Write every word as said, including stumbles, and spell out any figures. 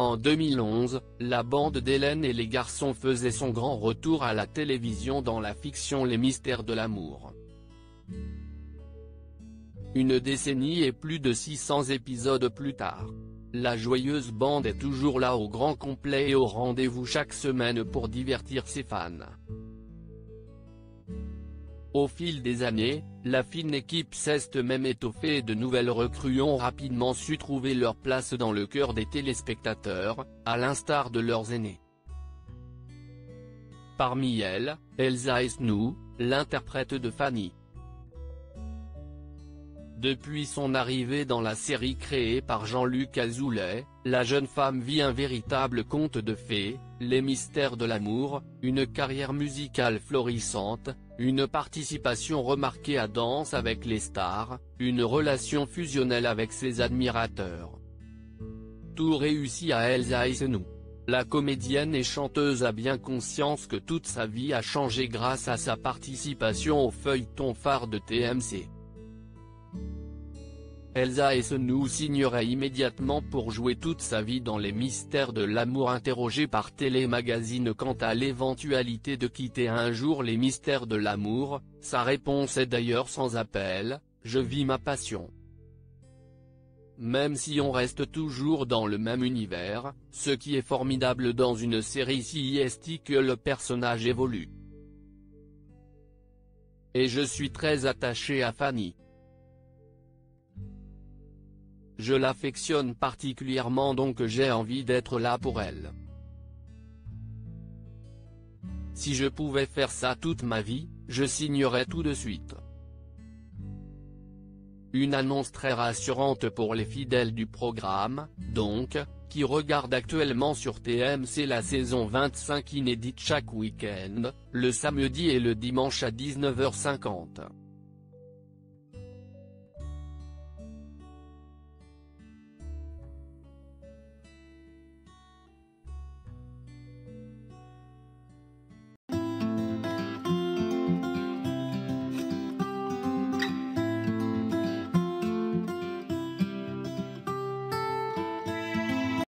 En deux mille onze, la bande d'Hélène et les garçons faisait son grand retour à la télévision dans la fiction Les Mystères de l'amour. Une décennie et plus de six cents épisodes plus tard, la joyeuse bande est toujours là au grand complet et au rendez-vous chaque semaine pour divertir ses fans. Au fil des années, la fine équipe s'est même étoffée et de nouvelles recrues ont rapidement su trouver leur place dans le cœur des téléspectateurs, à l'instar de leurs aînés. Parmi elles, Elsa Esnou, l'interprète de Fanny. Depuis son arrivée dans la série créée par Jean-Luc Azoulay, la jeune femme vit un véritable conte de fées, les mystères de l'amour, une carrière musicale florissante, une participation remarquée à Danse avec les stars, une relation fusionnelle avec ses admirateurs. Tout réussit à Elsa Esnou. La comédienne et chanteuse a bien conscience que toute sa vie a changé grâce à sa participation au feuilleton phare de T M C. Elsa Esnou signerait immédiatement pour jouer toute sa vie dans Les Mystères de l'amour. Interrogée par Télémagazine quant à l'éventualité de quitter un jour Les Mystères de l'amour, sa réponse est d'ailleurs sans appel: je vis ma passion. Même si on reste toujours dans le même univers, ce qui est formidable dans une série si est que le personnage évolue. Et je suis très attaché à Fanny. Je l'affectionne particulièrement, donc j'ai envie d'être là pour elle. Si je pouvais faire ça toute ma vie, je signerais tout de suite. Une annonce très rassurante pour les fidèles du programme, donc, qui regardent actuellement sur T M C la saison vingt-cinq inédite chaque week-end, le samedi et le dimanche à dix-neuf heures cinquante.